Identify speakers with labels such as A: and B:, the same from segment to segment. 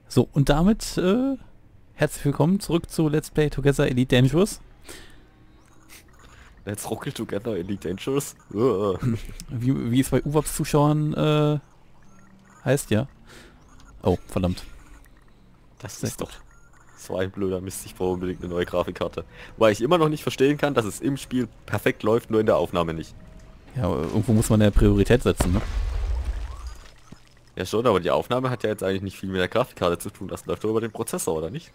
A: So, und damit herzlich willkommen zurück zu Let's Play Together Elite Dangerous.
B: Let's Rocket Together Elite Dangerous.
A: Wie es bei UWAPs-Zuschauern heißt, ja. Oh, verdammt.
B: Das
A: Sehr
B: ist
A: gut.
B: doch so ein blöder Mist. Ich brauche unbedingt eine neue Grafikkarte. Weil ich immer noch nicht verstehen kann, dass es im Spiel perfekt läuft, nur in der Aufnahme nicht.
A: Ja, aber irgendwo muss man ja Priorität setzen, ne?
B: Ja schon, aber die Aufnahme hat ja jetzt eigentlich nicht viel mit der Grafikkarte zu tun. Das läuft doch über den Prozessor, oder nicht?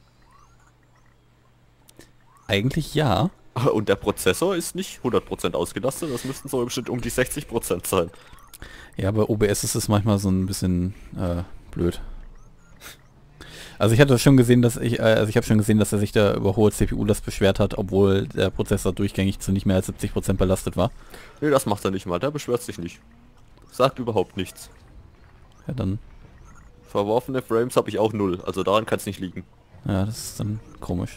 A: Eigentlich ja.
B: Und der Prozessor ist nicht 100% ausgelastet. Das müssten so im Schnitt um die 60% sein.
A: Ja, bei OBS ist es manchmal so ein bisschen blöd. Also ich hatte schon gesehen, dass ich habe schon gesehen, dass er sich da über hohe CPU-Last beschwert hat, obwohl der Prozessor durchgängig zu nicht mehr als 70% belastet war.
B: Nee, das macht er nicht mal. Der beschwert sich nicht. Sagt überhaupt nichts.
A: Ja, dann,
B: Verworfene Frames habe ich auch null. Also daran kann es nicht liegen.
A: ja, das ist dann komisch.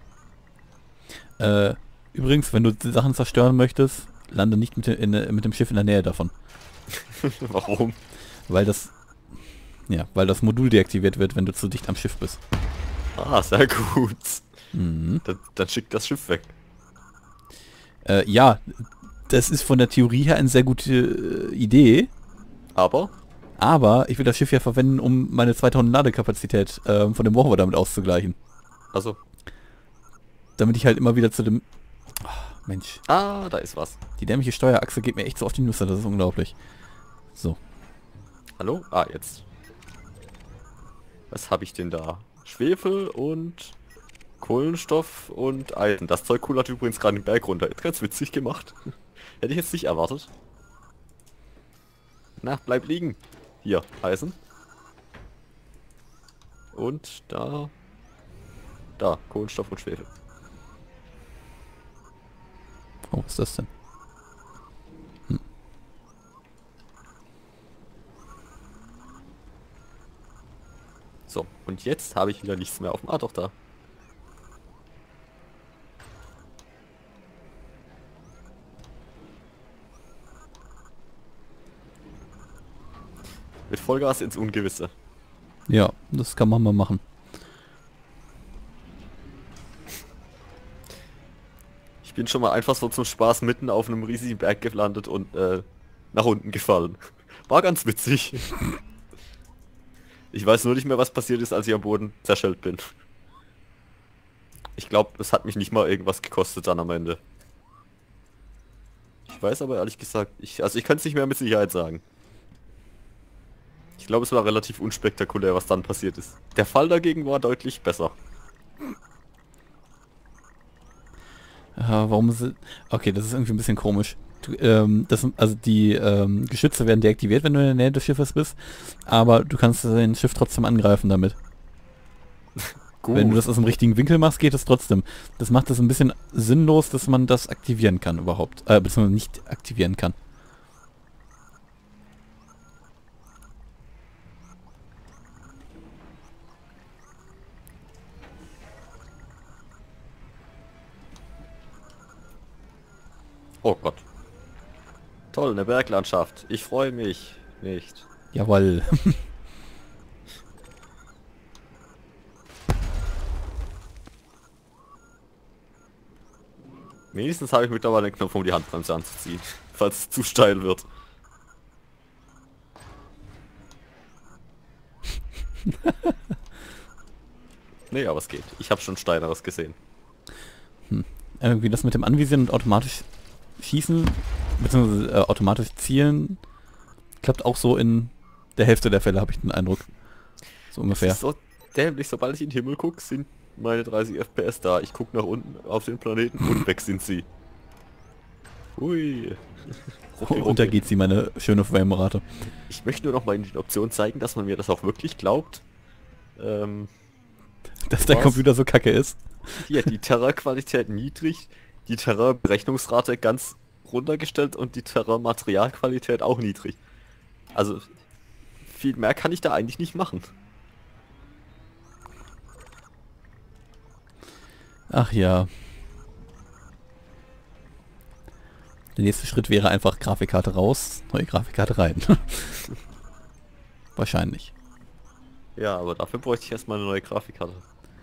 A: Übrigens, wenn du die Sachen zerstören möchtest, lande nicht mit dem Schiff in der Nähe davon.
B: Warum?
A: Weil das Modul deaktiviert wird, wenn du zu dicht am Schiff bist.
B: Ah, sehr gut.
A: Mhm.
B: Dann schickt das Schiff weg.
A: Ja, das ist von der Theorie her eine sehr gute Idee,
B: Aber
A: aber ich will das Schiff ja verwenden, um meine 2000 Ladekapazität von dem Warhammer damit auszugleichen.
B: also,
A: Damit ich halt immer wieder zu dem... Ach, Mensch,
B: da ist was.
A: die dämliche Steuerachse geht mir echt so auf die Nüsse, das ist unglaublich. So,
B: Hallo? Ah, jetzt. Was habe ich denn da? Schwefel und Kohlenstoff und Eisen. Das Zeug kullert übrigens gerade den Berg runter. Ist ganz witzig gemacht. Hätte ich jetzt nicht erwartet. Na, bleib liegen. Hier, Eisen. Und da... Da, Kohlenstoff und Schwefel.
A: oh, was ist das denn?
B: So, und jetzt habe ich wieder nichts mehr auf dem... Ah, doch, da. Mit Vollgas ins Ungewisse.
A: Ja, das kann man mal machen.
B: Ich bin schon mal einfach so zum Spaß mitten auf einem riesigen Berg gelandet und nach unten gefallen. War ganz witzig. Ich weiß nur nicht mehr, was passiert ist, als ich am Boden zerschellt bin. Ich glaube, es hat mich nicht mal irgendwas gekostet dann am Ende. Ich weiß aber ehrlich gesagt, ich kann es nicht mehr mit Sicherheit sagen. Ich glaube, es war relativ unspektakulär, was dann passiert ist. Der Fall dagegen war deutlich besser.
A: Warum sie... Okay, das ist irgendwie ein bisschen komisch. Also die Geschütze werden deaktiviert, wenn du in der Nähe des Schiffes bist, aber du kannst dein Schiff trotzdem angreifen damit.
B: Gut.
A: Wenn du das aus dem richtigen Winkel machst, geht es trotzdem. Das macht es ein bisschen sinnlos, dass man das aktivieren kann überhaupt. Beziehungsweise nicht aktivieren kann.
B: Oh Gott. Toll, eine Berglandschaft. Ich freue mich nicht.
A: Jawohl.
B: Wenigstens habe ich mittlerweile den Knopf, um die Handbremse anzuziehen, falls es zu steil wird. Nee, aber es geht. Ich habe schon steileres gesehen.
A: Irgendwie das mit dem Anvisieren und automatisch schießen, beziehungsweise automatisch zielen, klappt auch so in der Hälfte der Fälle, habe ich den Eindruck. So
B: Es
A: ungefähr.
B: ist so dämlich, sobald ich in den Himmel gucke, sind meine 30 FPS da. Ich gucke nach unten auf den Planeten und weg sind sie. Hui. Rucki,
A: Und da
B: rucki.
A: geht sie, meine schöne Framerate.
B: Ich möchte nur noch mal in den Optionen zeigen, dass man mir das auch wirklich glaubt.
A: Dass der
B: Was?
A: Computer so kacke ist.
B: Hier, die Terrainqualität niedrig, die Terrainberechnungsrate ganz runtergestellt und die Terrainmaterialqualität auch niedrig. Also, viel mehr kann ich da eigentlich nicht machen.
A: Ach ja. Der nächste Schritt wäre einfach Grafikkarte raus, neue Grafikkarte rein. Wahrscheinlich.
B: Ja, aber dafür bräuchte ich erstmal eine neue Grafikkarte.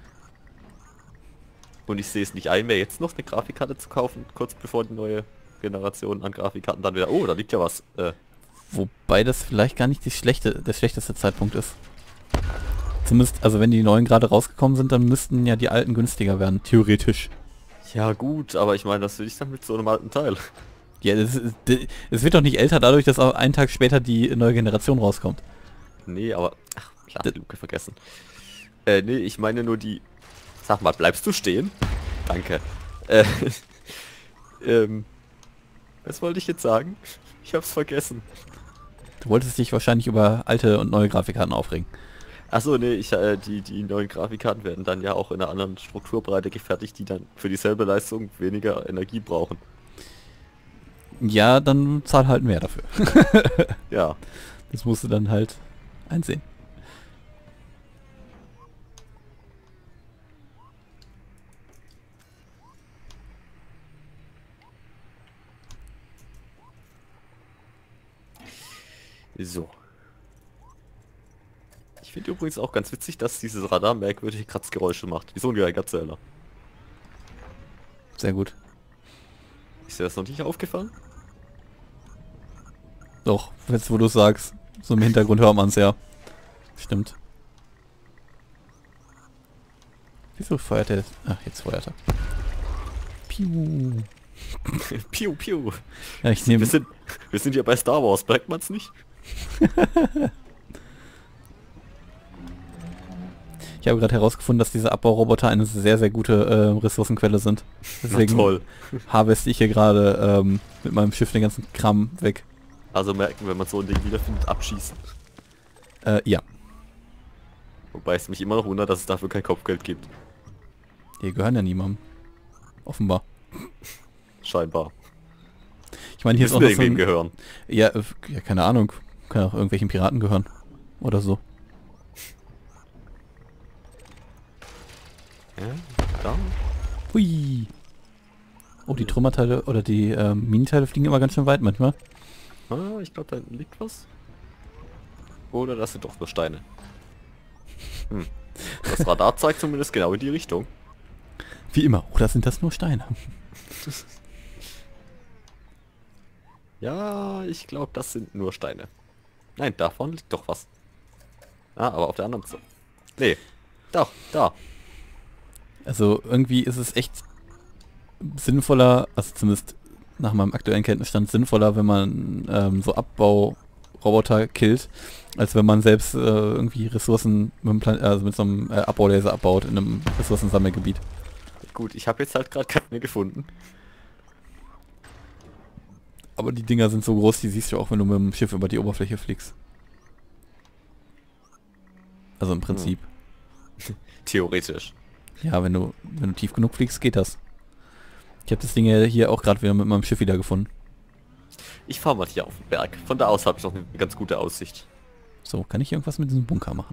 B: Und ich sehe es nicht ein, mir jetzt noch eine Grafikkarte zu kaufen, kurz bevor die neue Generation an Grafikkarten dann wieder... Oh, da liegt ja was.
A: Wobei das vielleicht gar nicht der schlechteste Zeitpunkt ist. Zumindest, also wenn die neuen gerade rausgekommen sind, dann müssten ja die alten günstiger werden, theoretisch.
B: Ja gut, aber ich meine, das will ich dann mit so einem alten Teil.
A: Ja, es wird doch nicht älter dadurch, dass auch einen Tag später die neue Generation rauskommt.
B: Nee, aber... Ach, Luke vergessen. Nee, ich meine nur die... Sag mal, bleibst du stehen? Danke. Was wollte ich jetzt sagen? Ich hab's vergessen.
A: Du wolltest dich wahrscheinlich über alte und neue Grafikkarten aufregen.
B: Achso, nee, die neuen Grafikkarten werden dann ja auch in einer anderen Strukturbreite gefertigt, die dann für dieselbe Leistung weniger Energie brauchen.
A: Ja, dann zahl halt mehr dafür.
B: Ja.
A: Das musst du dann halt einsehen.
B: So. Ich finde übrigens auch ganz witzig, dass dieses Radar merkwürdige Kratzgeräusche macht. Wie so ein Geigerzähler.
A: Sehr gut.
B: Ist dir das noch nicht aufgefallen?
A: Doch, jetzt wo du sagst, so im Hintergrund hört man es ja. Stimmt. Wieso feuert er? Ach, jetzt feuert er. Piu.
B: Piu, piu.
A: Ja, ich nehme...
B: Wir sind ja bei Star Wars, merkt man's nicht?
A: Ich habe gerade herausgefunden, dass diese Abbauroboter eine sehr, sehr gute Ressourcenquelle sind. Deswegen
B: toll.
A: harveste ich hier gerade mit meinem Schiff den ganzen Kram weg.
B: Also merken, wenn man so ein Ding wiederfindet, abschießen.
A: Ja.
B: Wobei es mich immer noch wundert, dass es dafür kein Kopfgeld gibt.
A: Die gehören ja niemandem. Offenbar.
B: Scheinbar.
A: Ich meine, hier ist auch
B: noch
A: noch so ein,
B: gehören.
A: ja, ja, keine Ahnung. Kann auch irgendwelchen Piraten gehören. Oder so.
B: Ja, dann.
A: Hui. Oh, die Trümmerteile oder die Minenteile fliegen immer ganz schön weit manchmal.
B: Ah, ich glaube, da hinten liegt was. Oder das sind doch nur Steine. Das Radar zeigt zumindest genau in die Richtung.
A: Wie immer. Oder sind das nur Steine?
B: Ja, ich glaube, das sind nur Steine. Nein, davon liegt doch was. Ah, aber auf der anderen Seite. Nee. Doch, da.
A: Also irgendwie ist es echt sinnvoller, also zumindest nach meinem aktuellen Kenntnisstand sinnvoller, wenn man so Abbauroboter killt, als wenn man selbst irgendwie Ressourcen mit, mit so einem Abbaulaser abbaut in einem Ressourcensammelgebiet.
B: Gut, ich habe jetzt halt gerade keine gefunden.
A: Aber die Dinger sind so groß, die siehst du auch, wenn du mit dem Schiff über die Oberfläche fliegst. Also im Prinzip.
B: Theoretisch.
A: Ja, wenn du tief genug fliegst, geht das. Ich habe das Ding ja hier auch gerade wieder mit meinem Schiff wieder gefunden.
B: Ich fahre mal hier auf den Berg. Von da aus habe ich noch eine ganz gute Aussicht.
A: So, kann ich irgendwas mit diesem Bunker machen?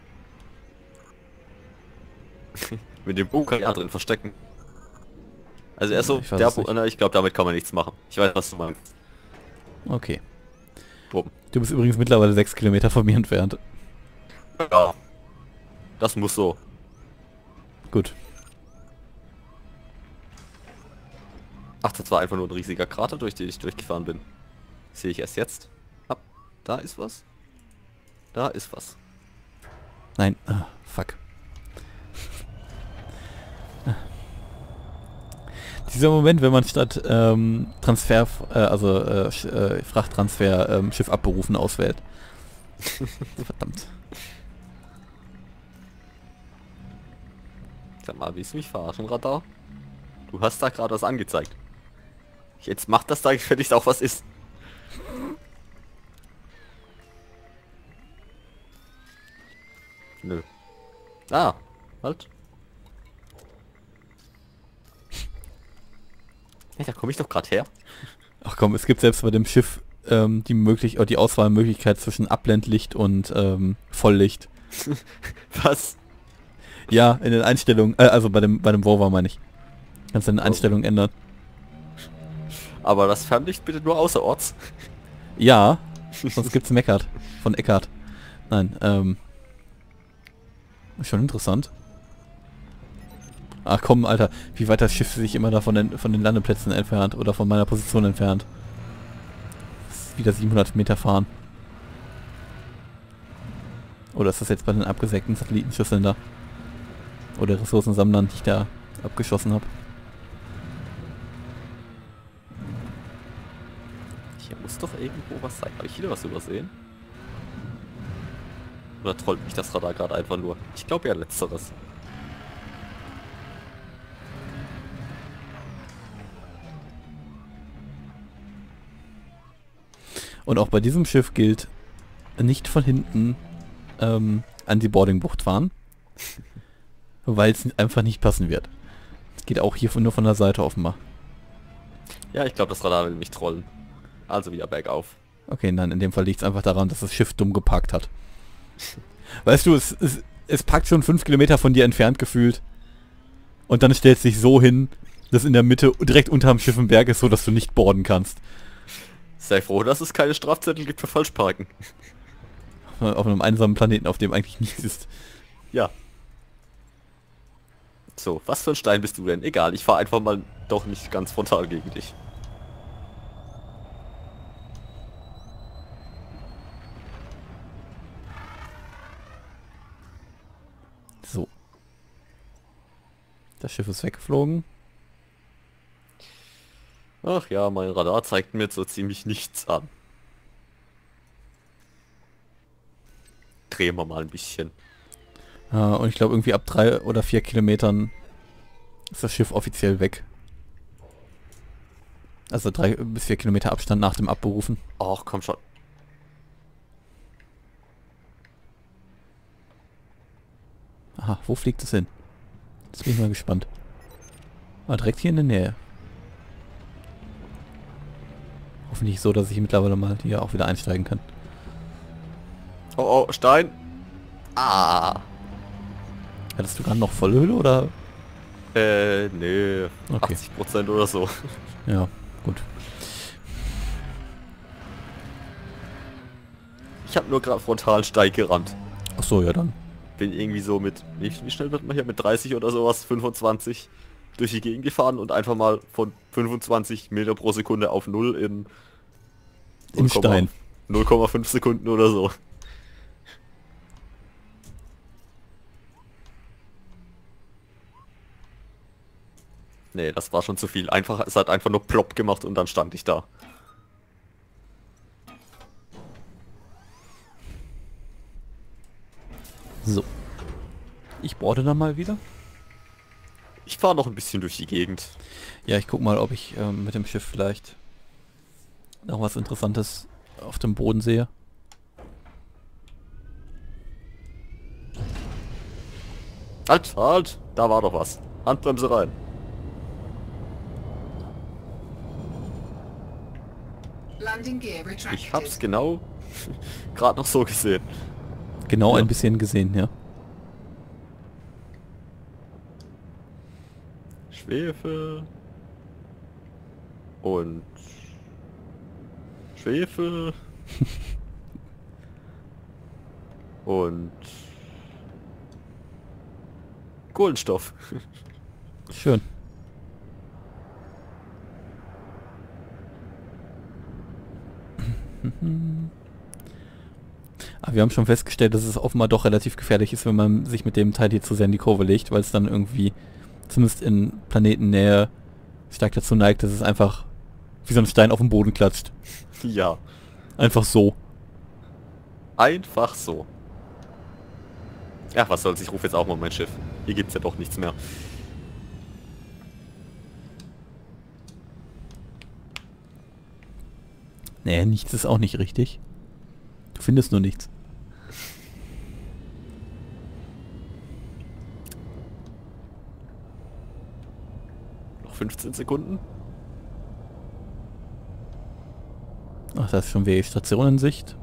B: Mit dem Bunker ja drin verstecken. Also erst so,
A: Ich weiß es nicht.
B: ich glaube, damit kann man nichts machen. Ich weiß, was du meinst.
A: Okay.
B: Bumm.
A: Du bist übrigens mittlerweile 6 Kilometer von mir entfernt.
B: Ja. Das muss so.
A: Gut.
B: Ach, das war einfach nur ein riesiger Krater, durch den ich durchgefahren bin. Sehe ich erst jetzt. Ab. Da ist was. Da ist was.
A: Nein. Ah, fuck. Dieser Moment, wenn man statt Transfer, Frachttransfer Schiff abberufen auswählt. Verdammt.
B: Sag mal, willst du mich verarschen, Radar? Du hast da gerade was angezeigt. Jetzt macht das da gefälligst auch was ist. Nö. Ah, halt. Hey, da komme ich doch gerade her.
A: Ach komm, es gibt selbst bei dem Schiff die Auswahlmöglichkeit zwischen Abblendlicht und Volllicht.
B: Was?
A: Ja, in den Einstellungen, also bei dem Rover meine ich. Kannst du in den Einstellungen ändern.
B: Aber das Fernlicht bitte nur außerorts.
A: Ja, sonst gibt's Meckert von Eckart. Nein, Ist schon interessant. Ach komm, Alter, wie weit das Schiff sich immer da von den Landeplätzen entfernt oder von meiner Position entfernt. Das ist wieder 700 Meter fahren. Oder ist das jetzt bei den abgesägten Satellitenschüsseln da? Oder Ressourcensammlern, die ich da abgeschossen habe?
B: Hier muss doch irgendwo was sein. Habe ich wieder was übersehen? Oder trollt mich das Radar gerade einfach nur? Ich glaube ja letzteres.
A: Und auch bei diesem Schiff gilt, nicht von hinten an die Boardingbucht fahren, weil es einfach nicht passen wird. Es geht auch hier nur von der Seite offenbar.
B: Ja, ich glaube, das Radar will mich trollen. Also wieder bergauf.
A: Okay, nein, in dem Fall liegt es einfach daran, dass das Schiff dumm geparkt hat. Weißt du, es parkt schon 5 Kilometer von dir entfernt gefühlt. Und dann stellt es sich so hin, dass in der Mitte direkt unterm Schiff ein Berg ist, so dass du nicht boarden kannst.
B: Sei froh, dass es keine Strafzettel gibt für Falschparken.
A: Auf einem einsamen Planeten, auf dem eigentlich nichts ist.
B: Ja. So, was für ein Stein bist du denn? Egal, ich fahre einfach mal doch nicht ganz frontal gegen dich.
A: So. Das Schiff ist weggeflogen.
B: Ach ja, mein Radar zeigt mir so ziemlich nichts an. Drehen wir mal ein bisschen.
A: Und ich glaube irgendwie ab 3 oder 4 Kilometern ist das Schiff offiziell weg. Also 3 bis 4 Kilometer Abstand nach dem Abberufen.
B: Ach, komm schon.
A: Aha, wo fliegt es hin? Jetzt bin ich mal gespannt. Ah, direkt hier in der Nähe. Hoffentlich so, dass ich mittlerweile mal hier auch wieder einsteigen kann.
B: Oh, oh, Stein. Ah.
A: Hattest du gerade noch volle Hülle oder?
B: Nee.
A: Okay.
B: 80% oder so.
A: Ja, gut.
B: Ich habe nur gerade frontal Steig gerannt.
A: Ach so, ja dann.
B: Bin irgendwie so mit, wie schnell wird man hier, mit 30 oder sowas, 25 durch die Gegend gefahren und einfach mal von 25 Meter pro Sekunde auf 0 in
A: Im Stein.
B: 0,5 Sekunden oder so. Nee, das war schon zu viel. Einfach, es hat einfach nur plopp gemacht und dann stand ich da.
A: So. Ich boarde dann mal wieder.
B: Ich fahre noch ein bisschen durch die Gegend.
A: Ja, ich guck mal, ob ich mit dem Schiff vielleicht noch was Interessantes auf dem Boden sehe.
B: Halt, halt! Da war doch was. Handbremse rein. Ich hab's genau gerade noch so gesehen.
A: Genau
B: Ja.
A: ein bisschen gesehen, ja.
B: Schwefel. Und Schwefel. Und Kohlenstoff.
A: Schön. Aber wir haben schon festgestellt, dass es offenbar doch relativ gefährlich ist, wenn man sich mit dem Teil hier zu sehr in die Kurve legt, weil es dann irgendwie, zumindest in Planetennähe, stark dazu neigt, dass es einfach wie so ein Stein auf den Boden klatscht.
B: Ja,
A: Einfach so.
B: einfach so. Ja, was soll's, ich rufe jetzt auch mal mein Schiff. Hier gibt's ja doch nichts mehr.
A: Nee, nichts ist auch nicht richtig. Du findest nur nichts.
B: Noch 15 Sekunden.
A: Ach, da ist schon Vegetation in Sicht.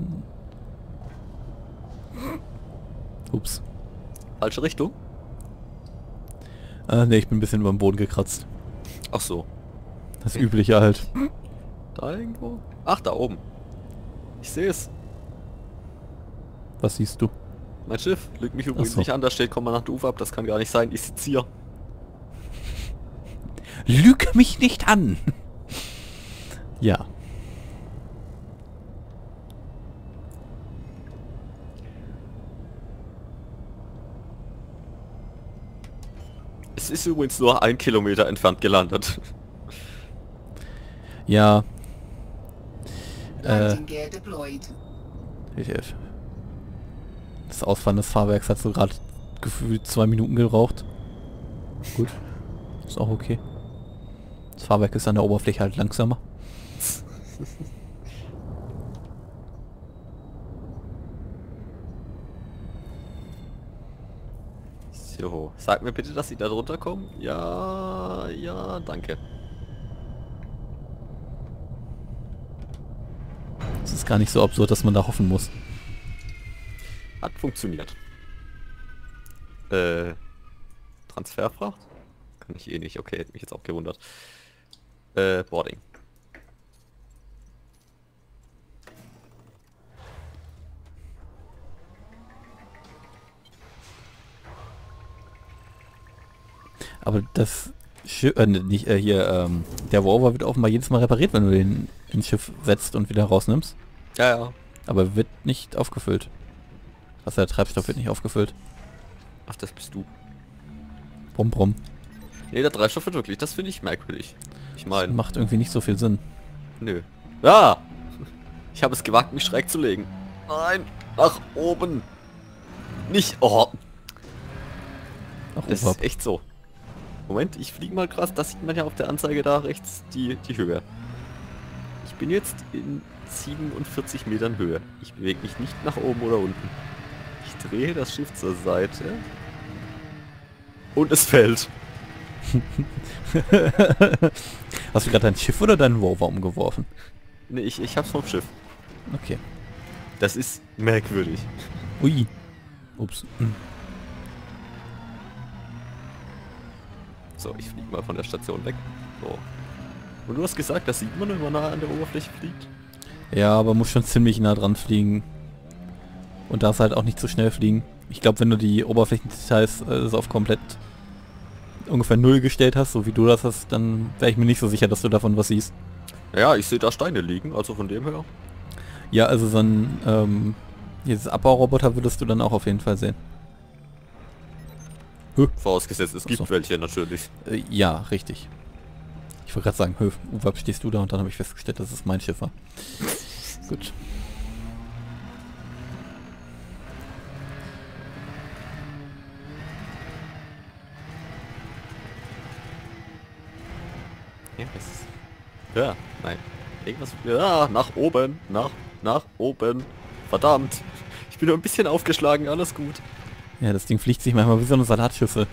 A: Ups.
B: Falsche Richtung.
A: Ne, ich bin ein bisschen über dem Boden gekratzt.
B: Ach so.
A: Das Übliche halt.
B: Da irgendwo? Ach, da oben. Ich sehe es.
A: Was siehst du?
B: Mein Schiff lügt mich übrigens
A: so.
B: nicht an, da steht Kommandant Uwe ab, das kann gar nicht sein, ich sitze hier.
A: Lüg mich nicht an! Ja.
B: Es ist übrigens nur 1 Kilometer entfernt gelandet.
A: Ja.
C: Landing gear deployed.
A: Das Ausfahren des Fahrwerks hat so gerade gefühlt 2 Minuten geraucht. Gut. Ist auch okay. Das Fahrwerk ist an der Oberfläche halt langsamer.
B: So, sag mir bitte, dass sie da drunter kommen. Ja, ja, danke.
A: Es ist gar nicht so absurd, dass man da hoffen muss.
B: Hat funktioniert. Transferfracht? Kann ich eh nicht. Okay, hätte mich jetzt auch gewundert. Boarding.
A: Aber das Schiff, nicht hier, der Rover wird offenbar jedes Mal repariert, wenn du den ins Schiff setzt und wieder rausnimmst.
B: Ja, ja.
A: Aber wird nicht aufgefüllt. Also der Treibstoff wird nicht aufgefüllt.
B: Ach, das bist du.
A: Brumm, brumm.
B: Nee, der Treibstoff wird wirklich, das finde ich merkwürdig. Ich meine,
A: Macht irgendwie nicht so viel Sinn.
B: nö. Ja! Ich habe es gewagt, mich schräg zu legen. Nein! Nach oben! Nicht! Oh!
A: Ach,
B: Das
A: Overp.
B: ist echt so. Moment, ich fliege mal krass. Das sieht man ja auf der Anzeige da rechts, die Höhe. Ich bin jetzt in 47 Metern Höhe. Ich bewege mich nicht nach oben oder unten. Ich drehe das Schiff zur Seite. Und es fällt.
A: Hast du gerade dein Schiff oder deinen Rover umgeworfen?
B: Ne, ich hab's vom Schiff.
A: Okay.
B: Das ist merkwürdig.
A: Ui. Ups.
B: So, ich fliege mal von der Station weg. So. Und du hast gesagt, das sieht man, wenn man nah an der Oberfläche fliegt?
A: Ja, aber muss schon ziemlich nah dran fliegen. Und darfst halt auch nicht zu schnell fliegen. Ich glaube, wenn du die Oberflächendetails auf komplett ungefähr 0 gestellt hast, so wie du das hast, dann wäre ich mir nicht so sicher, dass du davon was siehst.
B: Ja, ich sehe da Steine liegen, also von dem her.
A: Ja, also so ein dieses Abbauroboter würdest du dann auch auf jeden Fall sehen.
B: Vorausgesetzt, es gibt
A: Ach so.
B: welche natürlich.
A: Ja, richtig. Ich wollte gerade sagen, Uwe, stehst du da? Und dann habe ich festgestellt, dass es mein Schiff war. Gut.
B: Ja, ja, nein. Irgendwas. Ja, nach oben. Nach oben. Verdammt. Ich bin nur ein bisschen aufgeschlagen, alles gut.
A: Ja, das Ding fliegt sich manchmal wie so eine Salatschüssel.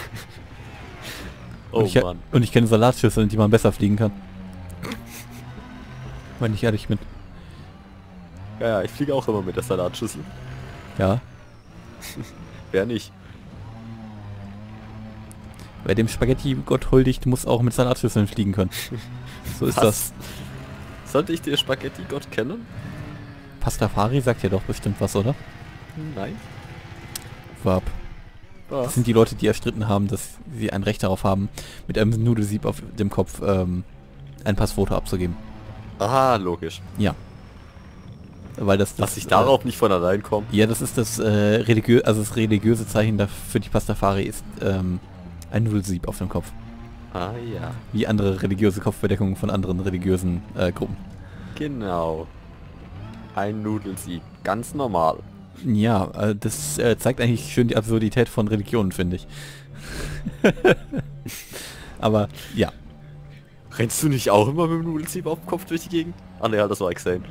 B: Oh
A: und
B: Mann.
A: Und ich kenne Salatschüsseln, die man besser fliegen kann. Wenn ich ehrlich bin.
B: Ja, ja, ich fliege auch immer mit der Salatschüssel.
A: Ja.
B: Wer nicht?
A: Wer dem Spaghetti-Gott huldigt, muss auch mit Salatschüsseln fliegen können. So ist das.
B: Sollte ich den Spaghetti-Gott kennen?
A: Pastafari sagt ja doch bestimmt was, oder?
B: Nein.
A: Warp. Das sind die Leute, die erstritten haben, dass sie ein Recht darauf haben, mit einem Nudelsieb auf dem Kopf ein Passfoto abzugeben.
B: Aha, logisch.
A: Ja. Weil das...
B: Dass ich darauf nicht von allein komme.
A: Ja, das ist das das religiöse Zeichen für die Pastafari ist ein Nudelsieb auf dem Kopf.
B: Ah ja.
A: Wie andere religiöse Kopfbedeckungen von anderen religiösen Gruppen.
B: Genau. Ein Nudelsieb. Ganz normal.
A: Ja, das zeigt eigentlich schön die Absurdität von Religionen, finde ich. Aber, ja.
B: Rennst du nicht auch immer mit dem Nudelsieb auf dem Kopf durch die Gegend? Ah ne, das war Xane.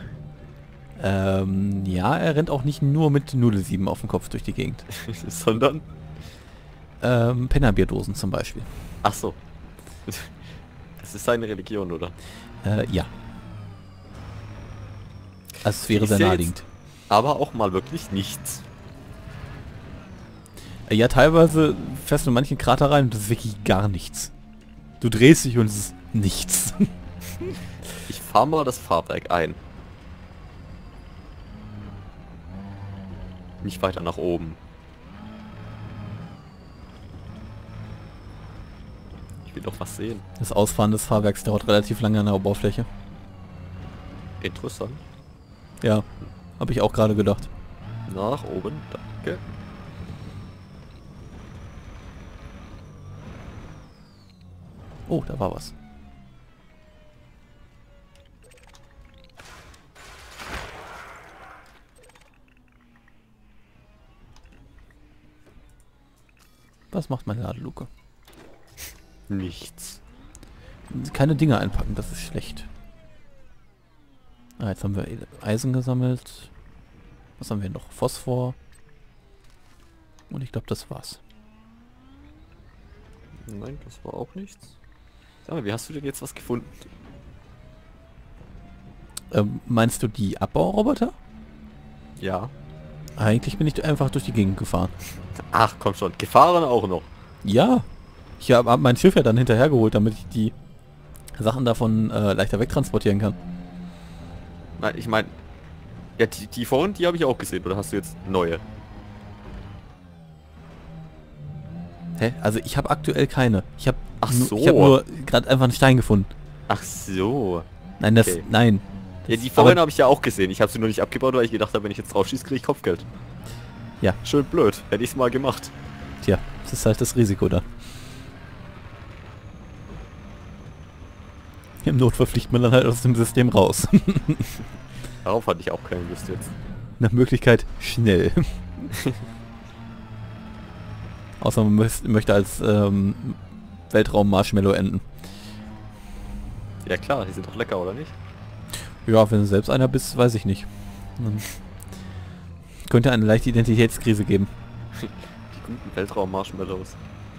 A: Ja, er rennt auch nicht nur mit Nudelsieben auf dem Kopf durch die Gegend.
B: Sondern?
A: Pennerbierdosen zum Beispiel.
B: Ach so. Das ist seine Religion, oder?
A: Ja. Also es wäre
B: Ich
A: sehr
B: seh
A: naheliegend.
B: Aber auch mal wirklich nichts.
A: Ja, teilweise fährst du in manchen Krater rein und das ist wirklich gar nichts. Du drehst dich und es ist nichts.
B: Ich fahr mal das Fahrwerk ein. Nicht weiter nach oben. Ich will doch was sehen.
A: Das Ausfahren des Fahrwerks dauert relativ lange an der Oberfläche.
B: Interessant.
A: Ja, habe ich auch gerade gedacht.
B: Nach oben, danke.
A: Oh, da war was. Was macht meine Ladeluke?
B: Nichts.
A: Keine Dinge einpacken, das ist schlecht. Ah, jetzt haben wir Eisen gesammelt. Was haben wir noch? Phosphor. Und ich glaube, das war's.
B: Nein, das war auch nichts. Sag mal, wie hast du denn jetzt was gefunden?
A: Meinst du die Abbauroboter?
B: Ja.
A: Eigentlich bin ich einfach durch die Gegend gefahren.
B: Ach, komm schon. Gefahren auch noch.
A: Ja. Ich habe mein Schiff ja dann hinterhergeholt, damit ich die Sachen davon leichter wegtransportieren kann.
B: Nein, ich meine... Ja, die vorhin, die habe ich auch gesehen. Oder hast du jetzt neue?
A: Hä? Also ich habe aktuell keine. Ich habe
B: Ach so.
A: Ich habe nur gerade einfach einen Stein gefunden.
B: Ach so.
A: Nein, das...
B: Okay.
A: Nein.
B: Ja, die vorhin habe ich ja auch gesehen. Ich habe sie nur nicht abgebaut, weil ich gedacht habe, wenn ich jetzt drauf schieße, kriege ich Kopfgeld.
A: Ja.
B: Schön blöd. Hätte ich es mal gemacht.
A: Tja, das ist halt das Risiko da. Im Notfall fliegt man dann halt aus dem System raus.
B: Darauf hatte ich auch keine Lust jetzt.
A: Nach Möglichkeit schnell. Außer man möchte als Weltraum-Marshmallow enden.
B: Ja klar, die sind doch lecker, oder nicht?
A: Ja, wenn du selbst einer bist, weiß ich nicht. Dann könnte eine leichte Identitätskrise geben.
B: Die guten Weltraum-Marshmallows.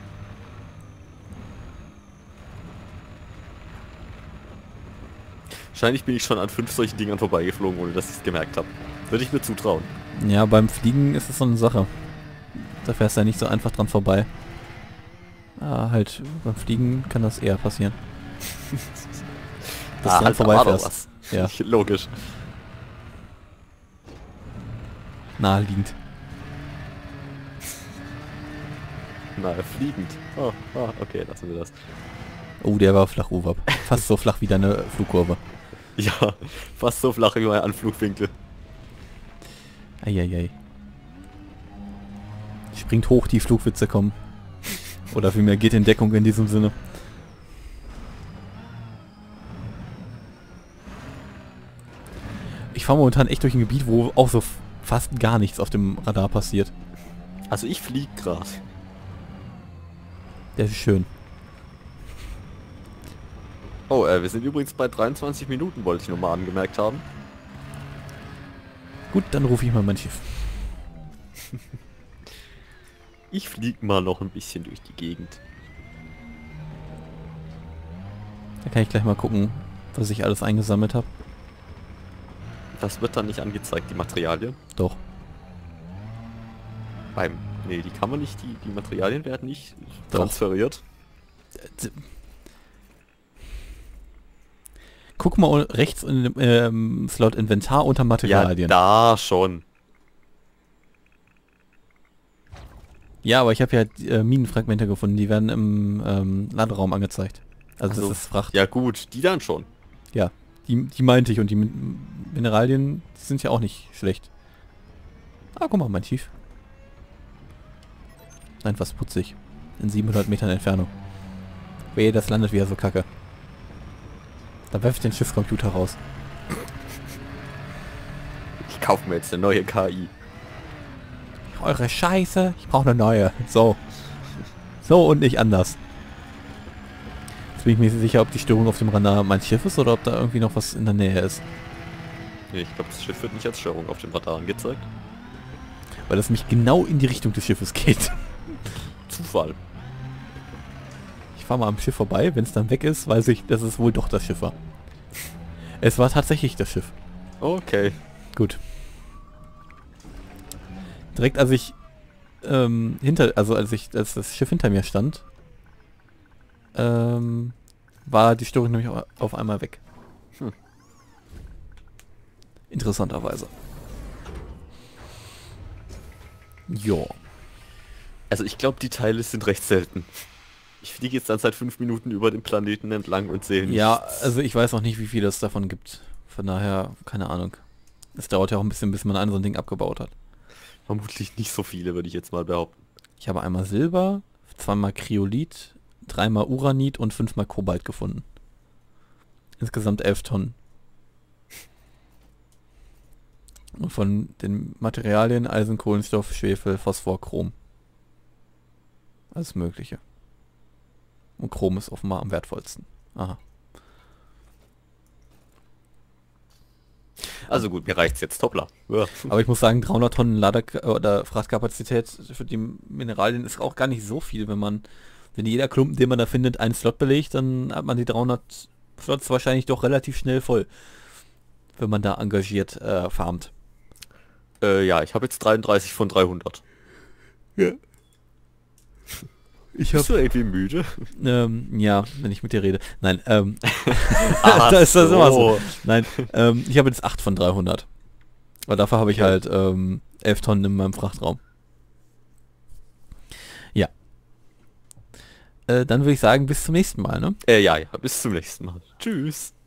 B: Wahrscheinlich bin ich schon an 5 solchen Dingern vorbeigeflogen, ohne dass ich es gemerkt habe. Würde ich mir zutrauen.
A: Ja, beim Fliegen ist es so eine Sache. Da fährst du ja nicht so einfach dran vorbei. Halt, beim Fliegen kann das eher passieren. Dass du dran vorbeifährst. Ja.
B: Logisch.
A: Naheliegend.
B: Na, fliegend. Oh, okay, lassen wir das.
A: Oh, der war flach, Uwab. Fast so flach wie deine Flugkurve.
B: Ja, fast so flach wie mein Anflugwinkel.
A: Eieiei. Springt hoch, die Flugwitze kommen. Oder vielmehr geht in Deckung in diesem Sinne. Ich fahre momentan echt durch ein Gebiet, wo auch so fast gar nichts auf dem Radar passiert.
B: Also ich fliege gerade.
A: Das ist schön.
B: Oh, wir sind übrigens bei 23 Minuten, wollte ich nochmal angemerkt haben.
A: Gut, dann rufe ich mal mein Schiff.
B: Ich fliege mal noch ein bisschen durch die Gegend.
A: Da kann ich gleich mal gucken, was ich alles eingesammelt habe.
B: Das wird dann nicht angezeigt, die Materialien.
A: Doch.
B: Nee, die kann man nicht, die Materialien werden nicht
A: Doch.
B: transferiert.
A: Guck mal rechts in dem Slot Inventar unter Materialien.
B: Ja, da schon.
A: Ja, aber ich habe ja Minenfragmente gefunden, die werden im Laderaum angezeigt. Also das ist Fracht.
B: Ja gut, die dann schon.
A: Ja, die meinte ich und die Mineralien die sind ja auch nicht schlecht. Ah, guck mal, mein Schiff. Nein, was putzig. In 700 Metern Entfernung. Wehe, das landet wieder so kacke. Dann werfe ich den Schiffscomputer raus.
B: Ich kaufe mir jetzt eine neue KI.
A: Eure Scheiße, ich brauche eine neue. So. So und nicht anders. Jetzt bin ich mir nicht sicher, ob die Störung auf dem Radar mein Schiff ist oder ob da irgendwie noch was in der Nähe ist.
B: Nee, ich glaube, das Schiff wird nicht als Störung auf dem Radar angezeigt.
A: Weil das mich genau in die Richtung des Schiffes geht.
B: Zufall.
A: Ich fahre mal am Schiff vorbei, wenn es dann weg ist, weiß ich, dass es wohl doch das Schiff war. Es war tatsächlich das Schiff.
B: Okay.
A: Gut. Direkt als ich als das Schiff hinter mir stand, war die Störung nämlich auf einmal weg. Interessanterweise. Jo.
B: Also ich glaube, die Teile sind recht selten. Ich fliege jetzt dann seit 5 Minuten über den Planeten entlang und sehe nichts.
A: Ja, also ich weiß auch nicht, wie viel es davon gibt. Von daher, keine Ahnung. Es dauert ja auch ein bisschen, bis man so ein Ding abgebaut hat.
B: Vermutlich nicht so viele, würde ich jetzt mal behaupten.
A: Ich habe einmal Silber, zweimal Kryolit, dreimal Uranit und 5-mal Kobalt gefunden. Insgesamt 11 Tonnen. Und von den Materialien Eisen, Kohlenstoff, Schwefel, Phosphor, Chrom. Alles Mögliche. Und Chrom ist offenbar am wertvollsten. Aha.
B: Also gut, mir reicht's jetzt, hoppla. Ja.
A: Aber ich muss sagen, 300 Tonnen oder Frachtkapazität für die Mineralien ist auch gar nicht so viel, wenn jeder Klumpen, den man da findet, einen Slot belegt, dann hat man die 300 Slots wahrscheinlich doch relativ schnell voll, wenn man da engagiert farmt.
B: Ja, ich habe jetzt 33 von 300.
A: Ja. Ich
B: Bist du irgendwie müde?
A: Ja, wenn ich mit dir rede. Nein,
B: Ach
A: da ist das
B: so.
A: immer so. Nein, ich habe jetzt 8 von 300. Weil dafür habe ich
B: Okay.
A: halt 11 Tonnen in meinem Frachtraum. Ja. Dann würde ich sagen, bis zum nächsten Mal, ne?
B: Ja, bis zum nächsten Mal. Tschüss.